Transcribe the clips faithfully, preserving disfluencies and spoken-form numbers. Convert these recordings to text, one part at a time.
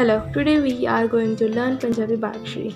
Hello, today we are going to learn Punjabi Baraksri.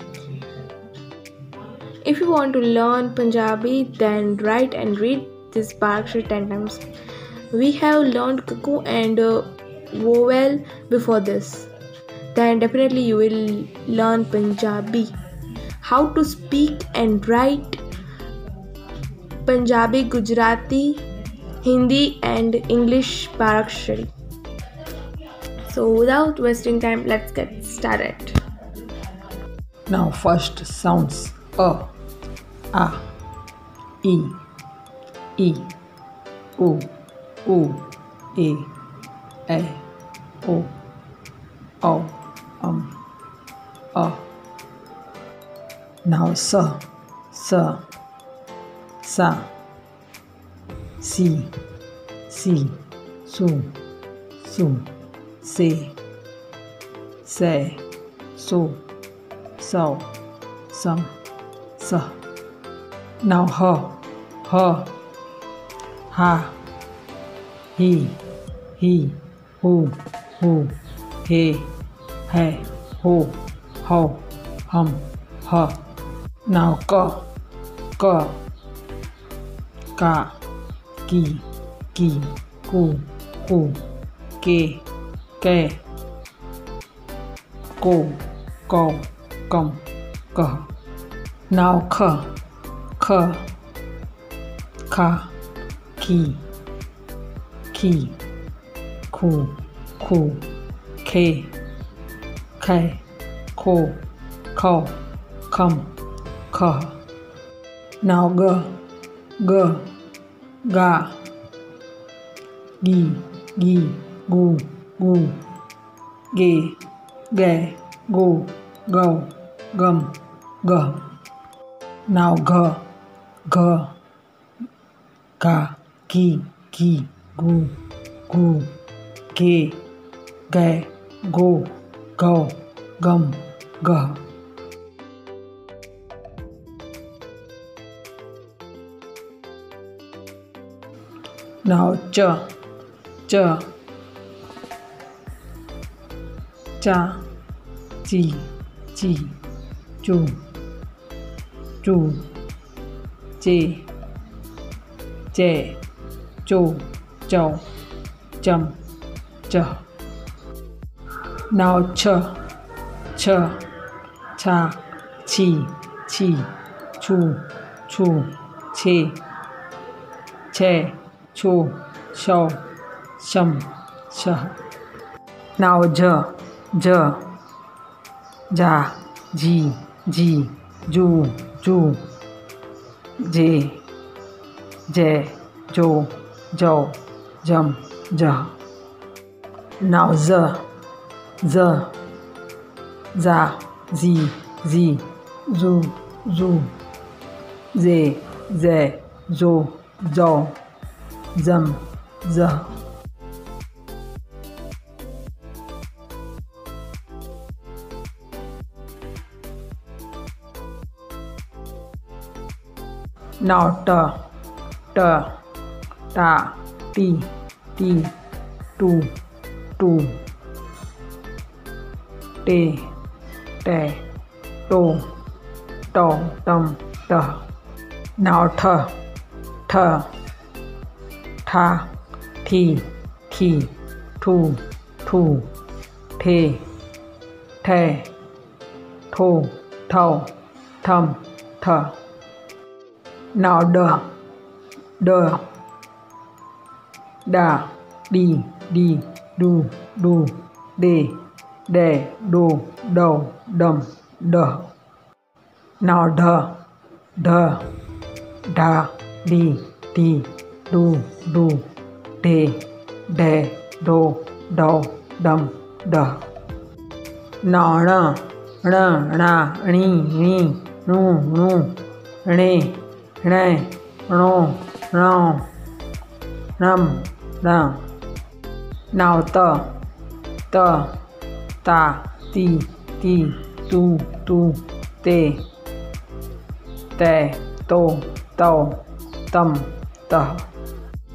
If you want to learn Punjabi, then write and read this Baraksri ten times. We have learned cuckoo and uh, vowel before this. Then definitely you will learn Punjabi. How to speak and write Punjabi, Gujarati, Hindi and English Baraksri. So without wasting time, let's get started. Now first sounds a, a, e, e, o, o, e, e, o, o, um, a. Now sa, sa, sa, si, si, su, su, se, se, so, so, some, sa. Now ha, ha, ha, he, he, who, who, he, he, ho, ho, hum, ha. Now ka, ka, ka, ki, ki, ku, ku, ke, ke, ko, ko, come, ka. Now ka, ka, ka, ki, ki, ku, ku, ke, ke, ko, ko, come, ka. Now ga, ga, ga, gi, gi, gu, gu, ge, ge, go, go, gum, ga. Now ga, ga, ga, gi, gi, gu, gu, ge, ge, go, go, gum, ga. Now cha, cha, cha, chi, chi, chu, chu, che, che, cho, cho, chum, cha. Now cha, cha, cha, chi, chi, chu, chu, che, che, cho, cho, shum, sha. Now ja, ja, ja, ji, ji, ju, ju, je, je, jo, jo, jum, ja. Now za, za, za, zi, zi, zu, zu, ze, ze, zo, zo, zam, za. Now ta, ta, ta, ti, ti, tu, tu, te, te, to, to, tum, ta. Now tha, tha, tha, thi, thi, thu, thu, the, the, tho, tho, thum, tha. Now da, da, da, đi, đi, du, du, de, de, do, do, dum, da. Now da, da, da, đi, đi, du, du, de, de, do, do, dum, da. Now ra, ra, ra, ri, ri, nu, nu, re, re, ro, ro, ram, ram. Now ta, ta, ta, ti, ti, tu, tu, te, te, to, to, tum, ta.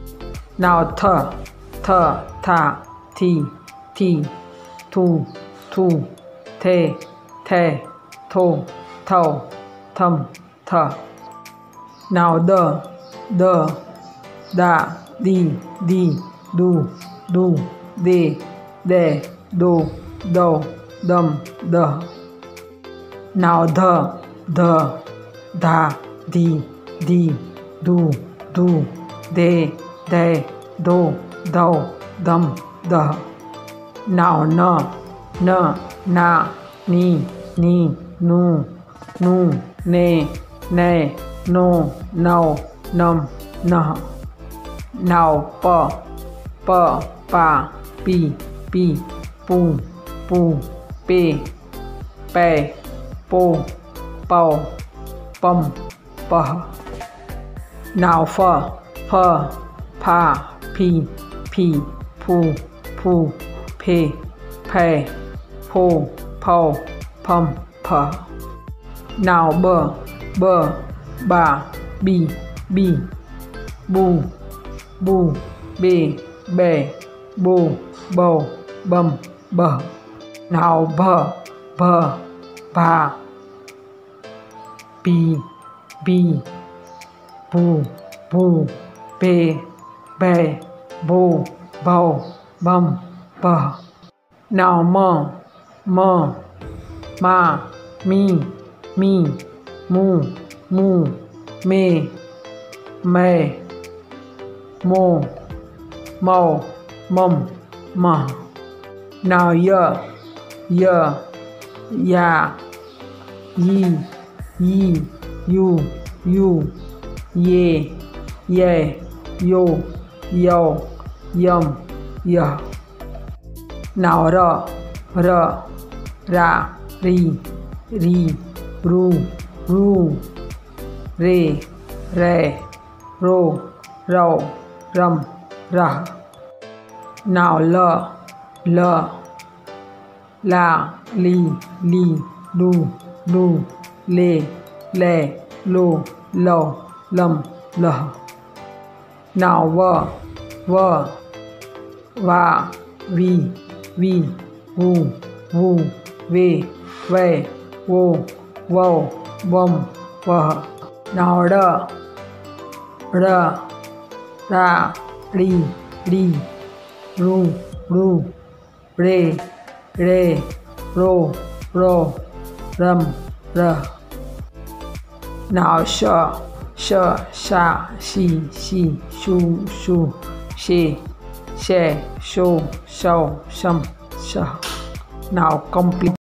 Now tha, tha, tha, thi, thi, thu, thu, the, the, tho, thou, thum, th. Now the, the, da, di, di, do, do, de, de, do, do, dum, the. Now the, the, da, di, di, do, do, de, de, do, do, dum, the. Now na, na, na, ni, ni, nu, nu, ne, ne, no, no, num, nah. Now pa, pa, pa, pi, pi, pu, pu, pe, pe, po, pau, pum, pah. Now fa, fa, pa, pi, pi, pu, pu, pe, pe, po, pau, pum, pah. Now ba, ba, ba, bi, bi, bu, bu, be, be, bo, bo, bum, buh. Now ba, ba, ba, bi, bi, bu, bu, be, be, bo, bo, bum, buh. Now ma, ma, ma, mi, mi, mu, mu, me, me, mo, mo, mum, ma. Now ya, ya, ya, yi, yi, you, you, ye, ye, yo, yo, yum, ya. Now ra, ra, ra, ri, ri, ru, ru, re, re, ro, ro, rum, rah. Now la, la, la, li, li, lu, lu, le, le, lo, lo, lum, lah. Now wa, wa, wa, vi, vi, wu, wu, we, we, wo, wo, wum, wah. Now ra, ra, ra, ri, ri, ru, ru, re, re, ro, ro, rum, rah. Now sha, sha, sha, shi, shi, shu, shu, she, she, sho, shao, shum, sha. Now complete.